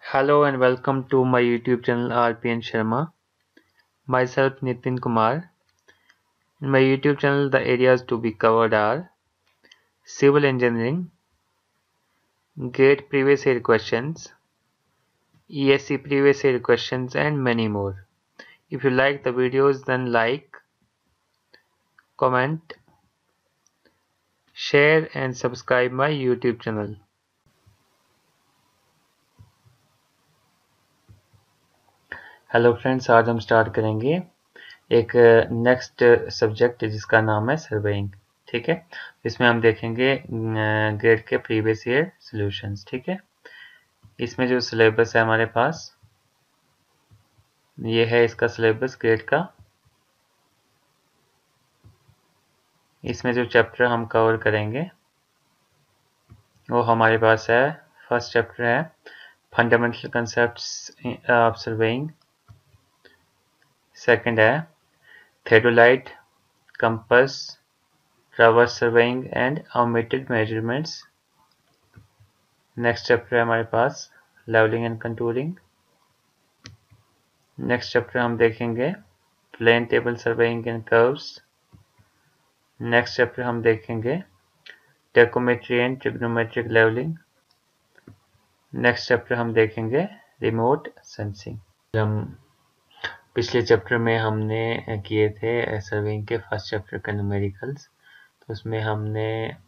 Hello and welcome to my YouTube channel RPN Sharma. Myself Nitin Kumar. In my YouTube channel, the areas to be covered are civil engineering, GATE previous year questions, ESC previous year questions, and many more. If you like the videos, then like, comment, share, and subscribe my YouTube channel. Hello friends, आज हम start करेंगे एक next subject जिसका नाम है surveying. ठीक है, इसमें हम देखेंगे ग्रेड के प्रीवियस ईयर सॉल्यूशंस। ठीक है, इसमें जो सिलेबस है हमारे पास, ये है इसका सिलेबस ग्रेड का। इसमें जो चैप्टर हम कवर करेंगे वो हमारे पास है, फर्स्ट चैप्टर है fundamental concepts of surveying. Second है theodolite, compass, traverse surveying and omitted measurements। Next chapter है हमारे पास levelling and contouring. Next chapter हम देखेंगे plane table surveying and curves. Next chapter हम देखेंगे tacheometry and trigonometric levelling. Next chapter हम देखेंगे रिमोट सेंसिंग। हम पिछले चैप्टर में हमने किए थे सर्वेइंग के फर्स्ट चैप्टर के न्यूमेरिकल्स, तो उसमें हमने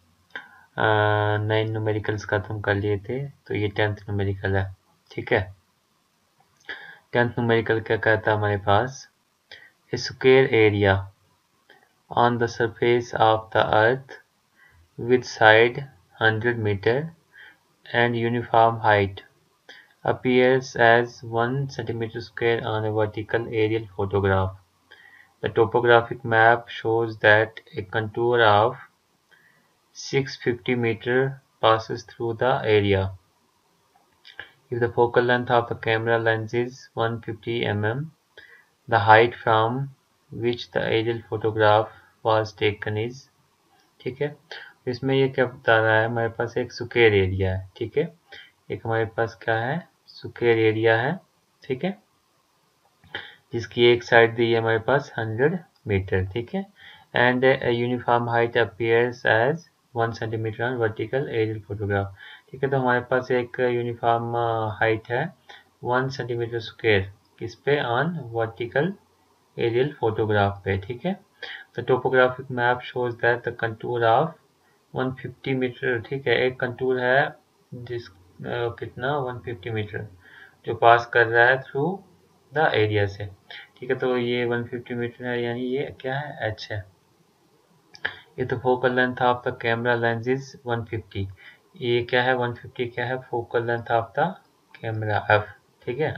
9 न्यूमेरिकल्स खत्म कर लिए थे। तो ये 10th न्यूमेरिकल है। ठीक है, 10th न्यूमेरिकल क्या कहता है हमारे पास, a square area on the surface of the earth with side 100 meter and uniform height appears as 1 centimeter square on a vertical aerial photograph. The topographic map shows that a contour of 650 meter passes through the area. If the focal length of the camera lens is 150 mm, the height from which the aerial photograph was taken is। ठीक है, इसमें ये क्या बता रहा है, हमारे पास एक स्क्वायर एरिया है। ठीक है, एक हमारे पास क्या है, स्क्वायर एरिया है। ठीक है, जिसकी एक साइड दी है हमारे पास 100 मीटर। ठीक है, and uniform height appears as 1 centimetre on vertical aerial photograph. ठीक है, तो हमारे पास एक यूनिफॉर्म हाइट है 1 सेंटीमीटर स्क्वायर, किस पे, ऑन वर्टिकल एरियल फोटोग्राफ पे। ठीक है, तो topographic map shows that the contour of 150 metre. ठीक है, एक कंटूर है जिस कितना 150 मीटर जो पास कर रहा है थ्रू द एरिया से। ठीक है, तो ये 150 मीटर है, यानी ये क्या है, h है। ये तो focal length of the camera lens is 150। ये क्या है, 150 क्या है, focal length of the camera f। ठीक है,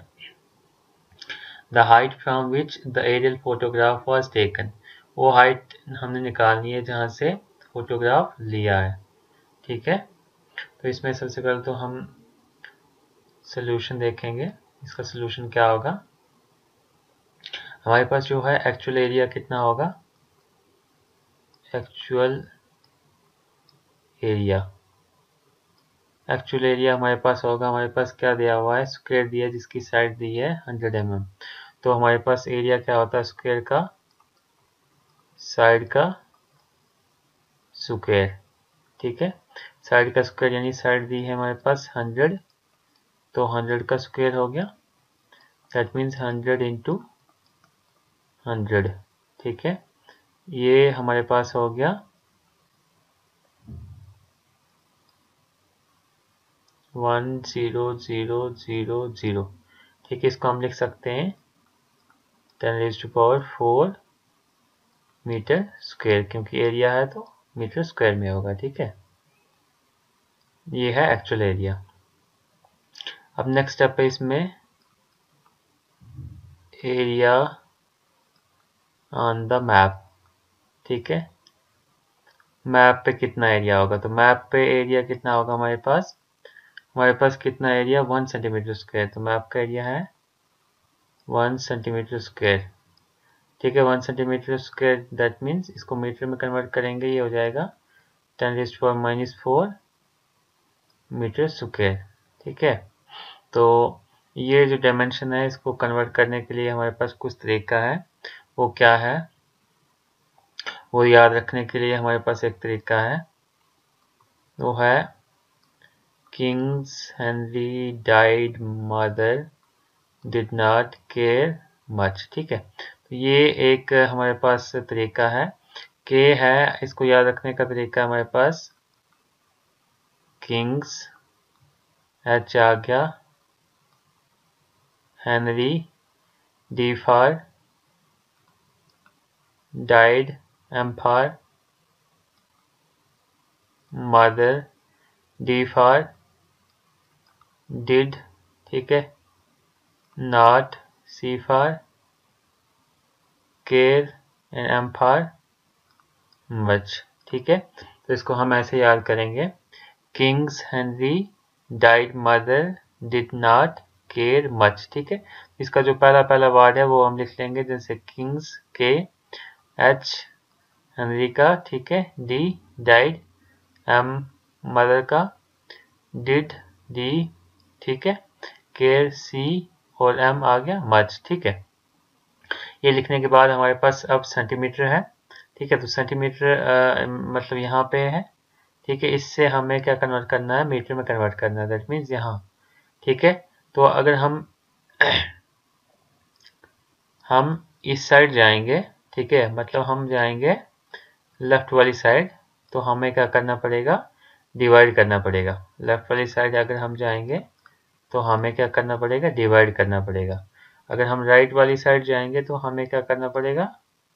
the height from which the aerial photograph was taken, वो हाइट हमने निकालनी है जहां से फोटोग्राफ लिया है। ठीक है, तो इसमें सबसे पहले तो हम सोल्यूशन देखेंगे। इसका सोल्यूशन क्या होगा, हमारे पास जो है एक्चुअल एरिया कितना होगा, एक्चुअल एरिया हमारे पास होगा, हमारे पास क्या दिया हुआ है, स्क्वायर दिया जिसकी साइड दी है 100 mm। तो हमारे पास एरिया क्या होता है स्क्वायर का, साइड का स्क्वायर। ठीक है, साइड का स्क्वायर यानी साइड दी है हमारे पास 100, तो 100 का स्क्वायर हो गया, दैट मीन्स 100 इंटू 100। ठीक है, ये हमारे पास हो गया 10000। ठीक है, इसको हम लिख सकते हैं 10⁴ मीटर स्क्वायर, क्योंकि एरिया है तो मीटर स्क्वायर में होगा। ठीक है, ये है एक्चुअल एरिया। अब नेक्स्ट स्टेप है इसमें एरिया ऑन द मैप। ठीक है, मैप पे कितना एरिया होगा, तो मैप पे एरिया कितना होगा हमारे पास कितना एरिया, 1 सेंटीमीटर स्क्वायर। तो मैप का एरिया है 1 सेंटीमीटर स्क्वायर। ठीक है, 1 सेंटीमीटर स्क्वायर, दैट मीन्स इसको मीटर में कन्वर्ट करेंगे, ये हो जाएगा 10⁻⁻⁴ मीटर स्क्वायर। ठीक है, तो ये जो डायमेंशन है इसको कन्वर्ट करने के लिए हमारे पास कुछ तरीका है। वो क्या है, वो याद रखने के लिए हमारे पास एक तरीका है, वो है kings Henry died mother did not care much. ठीक है, तो ये एक हमारे पास तरीका है। के है, इसको याद रखने का तरीका हमारे पास किंग्स, एच आ गया, Henry, D for died, M for, mother, D for did, ठीक है, not, C for care, and M for much. ठीक है, तो इसको हम ऐसे याद करेंगे, kings Henry died mother did not care much. ठीक है, इसका जो पहला वर्ड है वो हम लिख लेंगे, जैसे किंग्स के, एच हेनरी का, ठीक है, डी डाइड, एम मदर का, डिड डी, ठीक है, केयर सी, और एम आ गया मच। ठीक है, ये लिखने के बाद हमारे पास अब सेंटीमीटर है। ठीक है, तो सेंटीमीटर मतलब यहाँ पे है। ठीक है, इससे हमें क्या कन्वर्ट करना है, मीटर में कन्वर्ट करना है, दैट मीन्स यहाँ। ठीक है, तो अगर हम इस साइड जाएंगे, ठीक है, मतलब हम जाएंगे लेफ्ट वाली साइड, तो हमें क्या करना पड़ेगा, डिवाइड करना पड़ेगा। लेफ्ट वाली साइड अगर हम जाएंगे तो हमें क्या करना पड़ेगा, डिवाइड करना पड़ेगा। अगर हम राइट वाली साइड जाएंगे तो हमें क्या करना पड़ेगा,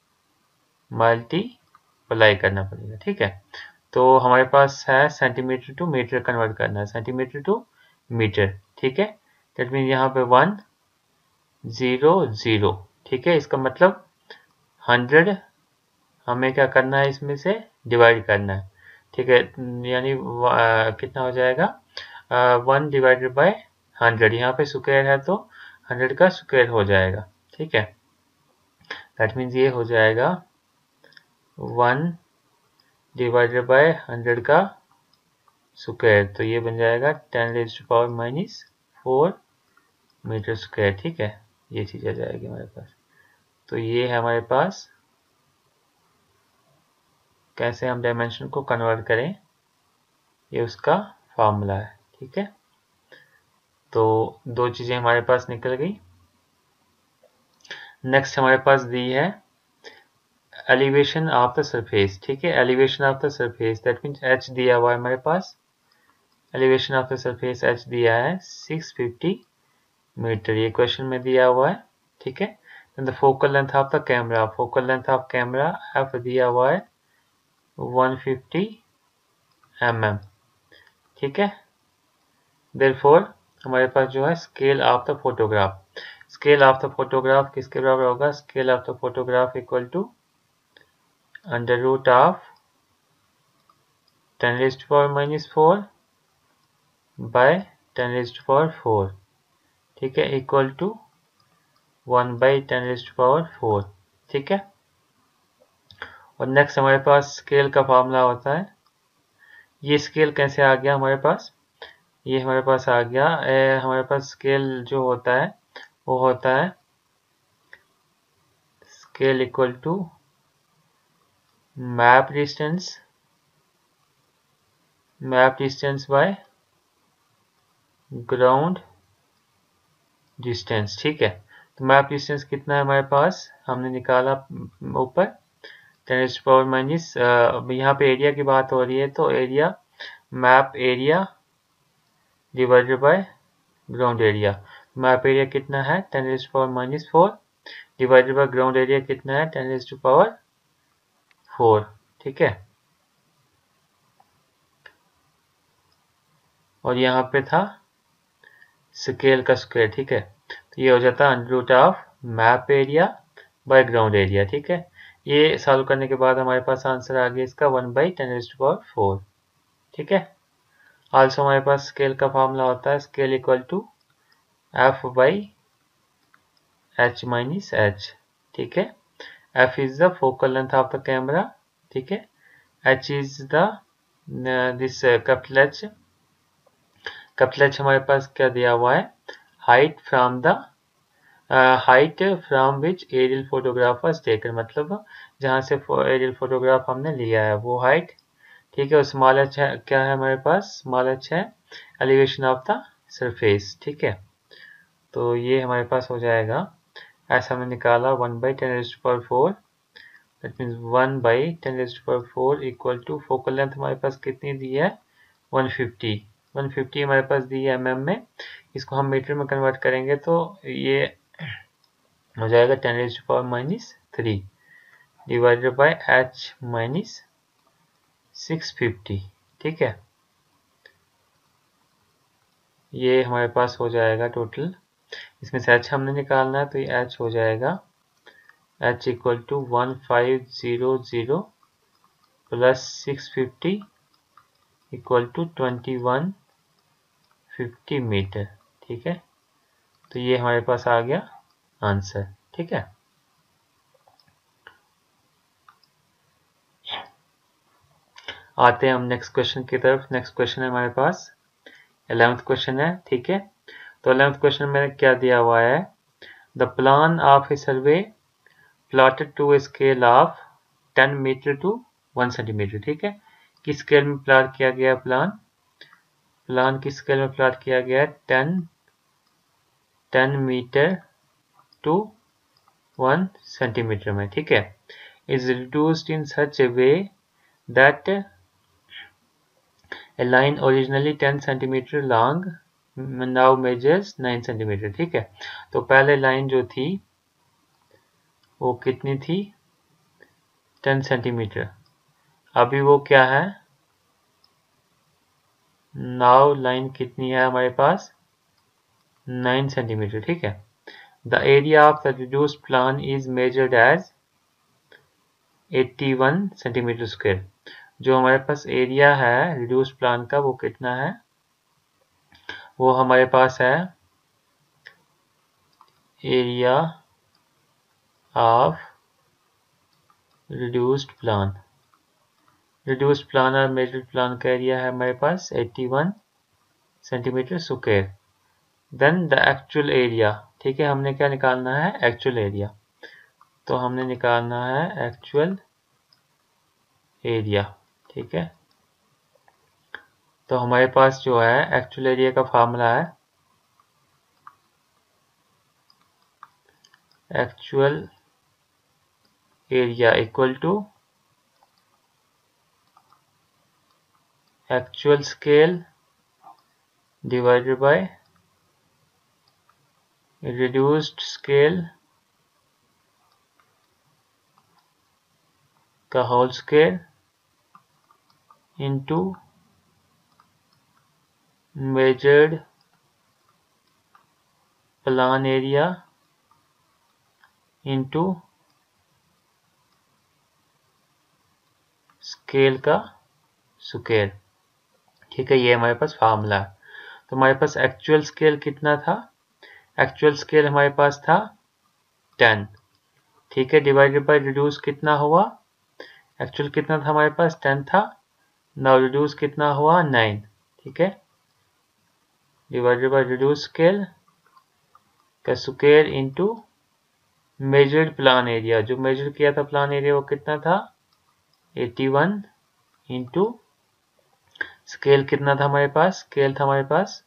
मल्टीप्लाई करना पड़ेगा। ठीक है, तो हमारे पास है सेंटीमीटर टू मीटर कन्वर्ट करना है, सेंटीमीटर टू मीटर। ठीक है, दैट मीन यहाँ पे 1 0 0। ठीक है, इसका मतलब 100 हमें क्या करना है, इसमें से डिवाइड करना है। ठीक है, यानी कितना हो जाएगा, 1 डिवाइडेड बाय 100। यहाँ पे स्क्वायर है तो 100 का स्क्वायर हो जाएगा। ठीक है, दैट मीन्स ये हो जाएगा 1 डिवाइडेड बाय 100 का स्क्वायर, तो ये बन जाएगा 10⁻⁻4 मीटर स्क्वायर। ठीक है, ये चीज़ आ जाएगी हमारे पास। तो ये है हमारे पास कैसे हम डायमेंशन को कन्वर्ट करें, ये उसका फार्मूला है। ठीक है, तो दो चीज़ें हमारे पास निकल गई। नेक्स्ट हमारे पास दी है एलिवेशन ऑफ द सरफेस। ठीक है, elevation of the surface, that means H दिया हुआ है हमारे पास। Elevation of the surface H दिया है 650 मीटर, ये क्वेश्चन में दिया हुआ है। ठीक है, the focal length of the camera, focal length of camera F दिया हुआ है 150 mm। ठीक है, देयरफॉर हमारे पास जो है scale of the photograph, scale of the photograph किसके बराबर होगा, scale of the photograph equal to under root of 10⁻⁻4 by 10⁻⁴। ठीक है, इक्वल टू 1/10⁻⁴। ठीक है, और नेक्स्ट हमारे पास स्केल का फॉर्मूला होता है। ये स्केल कैसे आ गया हमारे पास, ये हमारे पास आ गया, हमारे पास स्केल जो होता है वो होता है scale equal to map distance by ground distance. ठीक है, तो मैप डिस्टेंस कितना है हमारे पास, हमने निकाला ऊपर 10⁻⁻, यहाँ पे एरिया की बात हो रही है, तो area, map area divided by ground area. Map area कितना है 10⁻⁻4 डिवाइडेड बाय ग्राउंड एरिया कितना है 10⁻⁴। ठीक है, और यहाँ पे था स्केल का स्क्वायर। ठीक है, तो ये हो जाता है under root of map area by ground area. ठीक है, ये सॉल्व करने के बाद हमारे पास आंसर आ गया इसका 1/10⁻⁴। ठीक है, आल्सो हमारे पास स्केल का फॉर्मूला होता है स्केल इक्वल टू f/h-h। ठीक है, f is the focal length of the camera. ठीक है, h is the this capital H हमारे पास क्या दिया हुआ है, height from the height from which aerial photograph was taken, मतलब जहाँ से एरियल फोटोग्राफ हमने लिया है वो हाइट। ठीक है, स्मॉल एच क्या है हमारे पास, स्मॉल एच है एलिवेशन ऑफ द सरफेस। ठीक है, तो ये हमारे पास हो जाएगा, ऐसा हमने निकाला 1/10⁴, that means 1/10⁴ equal to focal length हमारे पास कितनी दी है 150 हमारे पास दी है mm में। इसको हम मीटर में कन्वर्ट करेंगे तो ये हो जाएगा 10⁻³ डिवाइडेड बाय h माइनस 650। ठीक है, ये हमारे पास हो जाएगा टोटल, इसमें से h हमने निकालना है तो ये h हो जाएगा h equal to 1500 plus 650 equal to 2150 metre. ठीक है, तो ये हमारे पास आ गया आंसर। ठीक है, आते हैं हम नेक्स्ट क्वेश्चन की तरफ। नेक्स्ट क्वेश्चन है हमारे पास 11th क्वेश्चन है। ठीक है, तो 11th क्वेश्चन में क्या दिया हुआ है, the plan of a survey plotted to a scale of 10 metre to 1 centimetre. ठीक है, किस स्केल में प्लॉट किया गया प्लान किस स्केल में प्लॉट किया गया है 10 मीटर टू 1 सेंटीमीटर में। ठीक है, is reduced in such a way that A line originally 10 centimeter long now measures 9 centimeter। ठीक है, तो पहले लाइन जो थी वो कितनी थी 10 सेंटीमीटर, अभी वो क्या है नाउ लाइन कितनी है हमारे पास 9 सेंटीमीटर। ठीक है, the area of the reduced plan is measured as 81 centimetre square. जो हमारे पास एरिया है रिड्यूस्ड प्लान का वो कितना है, वो हमारे पास है एरिया ऑफ रिड्यूस्ड प्लान और मेजर्ड प्लान का एरिया है हमारे पास 81 centimetre square. Then the actual area. ठीक है, हमने क्या निकालना है एक्चुअल एरिया, तो हमने निकालना है एक्चुअल एरिया। ठीक है, तो हमारे पास जो है एक्चुअल एरिया का फार्मूला है actual area equal to actual scale divided by reduced scale का whole square into measured plan area into scale का स्क्वायर। ठीक है, ये हमारे पास फार्मूला है। तो हमारे पास एक्चुअल स्केल कितना था, एक्चुअल स्केल हमारे पास था 10। ठीक है, डिवाइडेड बाय रिड्यूस कितना हुआ, एक्चुअल कितना था हमारे पास 10 था, नाउ रिड्यूस कितना हुआ 9। ठीक है, डिवाइडेड बाय रिड्यूस स्केल का square into measured plan area, जो मेजर किया था प्लान एरिया वो कितना था 81 इंटू स्केल कितना था हमारे पास, स्केल था हमारे पास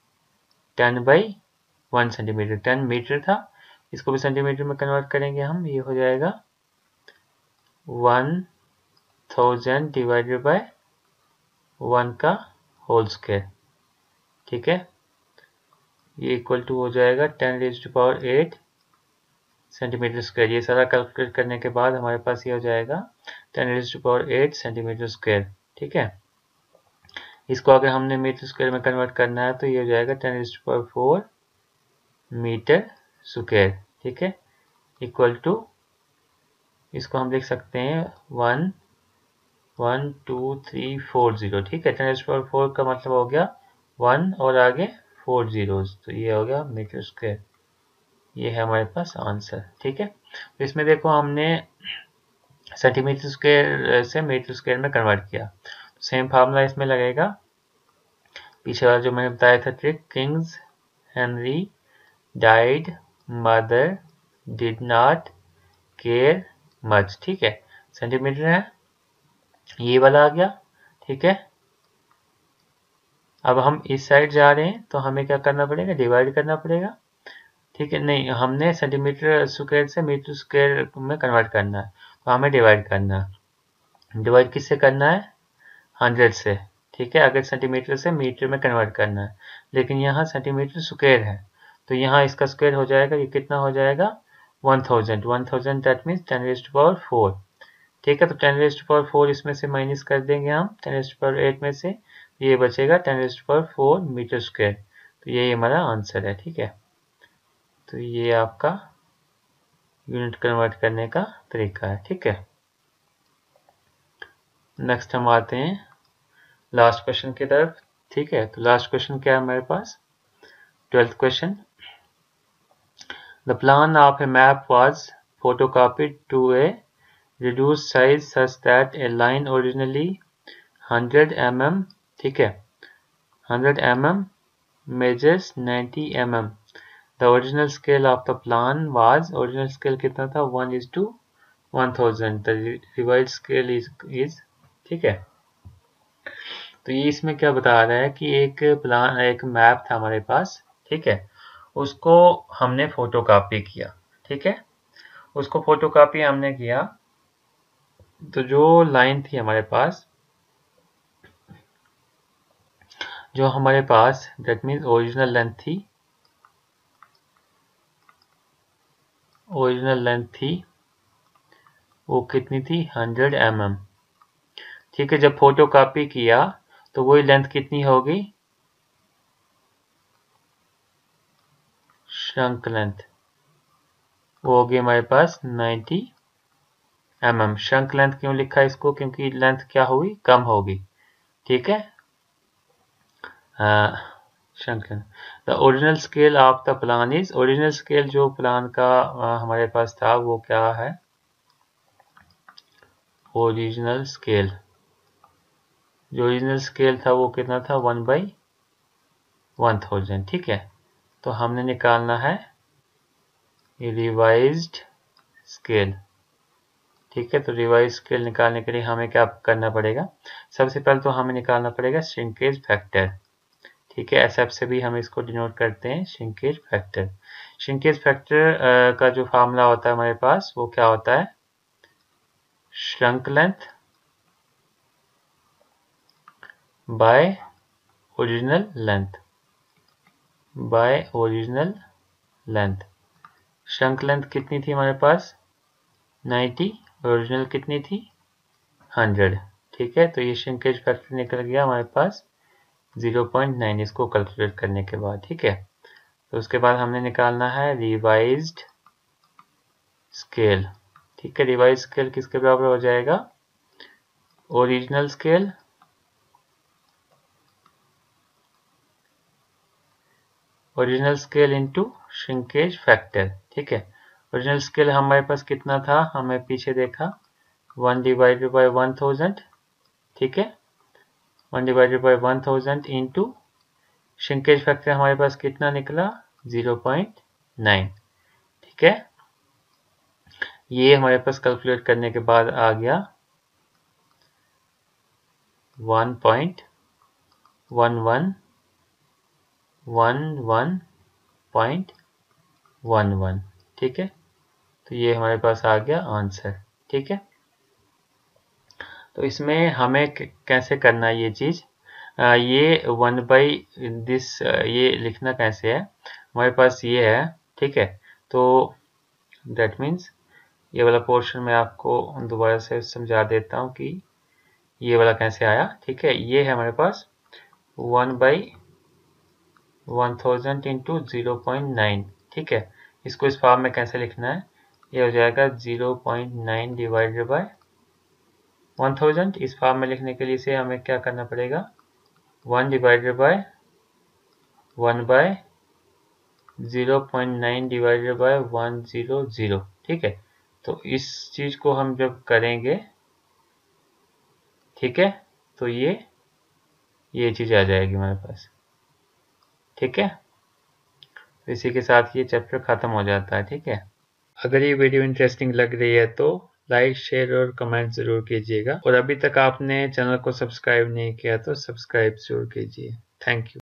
10/1 सेंटीमीटर, 10 मीटर था, इसको भी सेंटीमीटर में कन्वर्ट करेंगे हम, ये हो जाएगा 1000 डिवाइडेड बाय 1 का होल स्क्वायर। ठीक है, ये इक्वल टू हो जाएगा 10⁸ सेंटीमीटर स्क्वायर। ये सारा कैलकुलेट करने के बाद हमारे पास ये हो जाएगा 10⁸ सेंटीमीटर स्क्वायर। ठीक है, इसको अगर हमने मीटर स्क्वायर में कन्वर्ट करना है तो ये हो जाएगा 10⁴ मीटर स्क्वायर। ठीक है, इक्वल टू इसको हम लिख सकते हैं 11234 ठीक है, 10⁴ का मतलब हो गया 1 और आगे 4 zeros, तो ये हो गया मीटर स्क्वायर। ये है हमारे पास आंसर। ठीक है, तो इसमें देखो हमने सेंटीमीटर स्क्वायर से मीटर स्क्वायर में कन्वर्ट किया, सेम फार्मूला इसमें लगेगा। पीछे वाला जो मैंने बताया था trick, kings Henry died mother did not care much, ठीक है, सेंटीमीटर है, ये वाला आ गया, ठीक है। अब हम इस साइड जा रहे हैं तो हमें क्या करना पड़ेगा, डिवाइड करना पड़ेगा, ठीक है। नहीं, हमने सेंटीमीटर स्क्वायर से मीटर स्क्वायर में कन्वर्ट करना है, तो हमें डिवाइड करना है। डिवाइड किससे करना है, 100 से, ठीक है, अगर सेंटीमीटर से मीटर में कन्वर्ट करना है, लेकिन यहाँ सेंटीमीटर स्क्वायर है, तो यहाँ इसका स्क्वायर हो जाएगा, ये कितना हो जाएगा, 1000, 1000 दैट मीन्स 10⁴, ठीक है। तो 10⁴ इसमें से माइनस कर देंगे हम 10⁸ में से, ये बचेगा 10⁴ मीटर स्क्वायर, तो ये हमारा आंसर है, ठीक है। तो ये आपका यूनिट कन्वर्ट करने का तरीका है, ठीक है। नेक्स्ट हम आते हैं लास्ट क्वेश्चन की तरफ, ठीक है। तो लास्ट क्वेश्चन क्या है हमारे पास, 12th question. The plan of a map was photocopied to a reduced size such that a line originally 100 mm, ठीक है, 100 mm measures 90 mm. The original scale of the plan was, original scale कितना था, 1:1000. The revised scale is, ठीक है। तो ये इसमें क्या बता रहा है कि एक प्लान, एक मैप था हमारे पास, ठीक है, उसको हमने फोटोकॉपी किया, ठीक है, उसको फोटोकॉपी हमने किया, तो जो लाइन थी हमारे पास, जो हमारे पास दैट मीन्स ओरिजिनल लेंथ थी, ओरिजिनल लेंथ थी वो कितनी थी, 100 mm, ठीक है। जब फोटो कॉपी किया तो वही लेंथ कितनी होगी, श्रंक लेंथ, वो होगी हमारे पास 90 mm। श्रंक लेंथ क्यों लिखा है इसको, क्योंकि लेंथ क्या होगी, कम होगी, ठीक है। Shrunk length, the original scale of the plan is, original scale जो प्लान का हमारे पास था वो क्या है, ओरिजिनल स्केल, जो ओरिजिनल स्केल था वो कितना था, 1/1000, ठीक है। तो हमने निकालना है रिवाइज्ड स्केल, ठीक है। तो रिवाइज स्केल निकालने के लिए हमें क्या करना पड़ेगा, सबसे पहले तो हमें निकालना पड़ेगा श्रिंकेज फैक्टर, ठीक है। एसएफ से भी हम इसको डिनोट करते हैं, श्रिंकेज फैक्टर। श्रिंकेज फैक्टर का जो फार्मूला होता है हमारे पास वो क्या होता है, shrunk length by original length, by original length. Shrunk length कितनी थी हमारे पास, 90, ओरिजिनल कितनी थी, 100, ठीक है। तो ये श्रिंकेज फैक्टर निकल गया हमारे पास 0.9 इसको कैलकुलेट करने के बाद, ठीक है। तो उसके बाद हमने निकालना है रिवाइज्ड स्केल, ठीक है। रिवाइज स्केल किसके बराबर हो जाएगा, original scale into shrinkage factor, ठीक है। ओरिजिनल स्केल हमारे पास कितना था, हमें पीछे देखा 1/1000, ठीक है, 1/1000 इंटू श्रिंकेज फैक्टर हमारे पास कितना निकला, 0.9, ठीक है। ये हमारे पास कैलकुलेट करने के बाद आ गया 1.1111.11, ठीक है। तो ये हमारे पास आ गया आंसर, ठीक है। तो इसमें हमें कैसे करना है ये चीज़, ये 1/this ये लिखना कैसे है, हमारे पास ये है, ठीक है। तो दैट मीन्स ये वाला पोर्शन मैं आपको दोबारा से समझा देता हूँ कि ये वाला कैसे आया, ठीक है। ये है हमारे पास 1/1000 इंटू 0.9, ठीक है। इसको इस फॉर्म में कैसे लिखना है, ये हो जाएगा 0.9 डिवाइडेड बाय 1000। इस फॉर्म में लिखने के लिए से हमें क्या करना पड़ेगा, 1 डिवाइडेड बाय 0.9 डिवाइडेड बाय 100, ठीक है। तो इस चीज को हम जब करेंगे, ठीक है, तो ये चीज आ जाएगी हमारे पास, ठीक है। इसी के साथ ये चैप्टर ख़त्म हो जाता है। ठीक है, अगर ये वीडियो इंटरेस्टिंग लग रही है तो लाइक, शेयर और कमेंट ज़रूर कीजिएगा, और अभी तक आपने चैनल को सब्सक्राइब नहीं किया तो सब्सक्राइब ज़रूर कीजिए। Thank you.